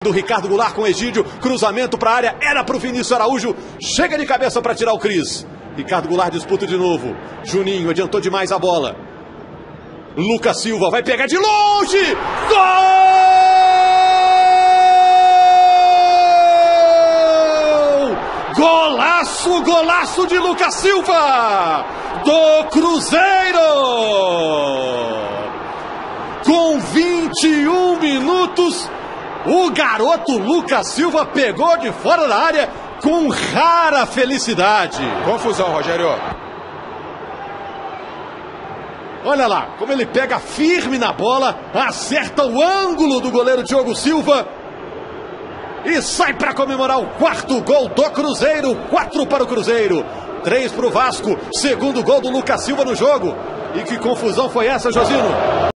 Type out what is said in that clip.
Do Ricardo Goulart com Egídio, cruzamento para a área, era para o Vinícius Araújo, chega de cabeça para tirar o Cris. Ricardo Goulart disputa de novo, Juninho adiantou demais a bola. Lucas Silva vai pegar de longe, gol! Golaço, golaço de Lucas Silva, do Cruzeiro! Com 21 minutos, o garoto Lucas Silva pegou de fora da área com rara felicidade. Confusão, Rogério. Olha lá, como ele pega firme na bola, acerta o ângulo do goleiro Diogo Silva e sai para comemorar o quarto gol do Cruzeiro. 4 para o Cruzeiro, 3 para o Vasco. Segundo gol do Lucas Silva no jogo. E que confusão foi essa, Josino?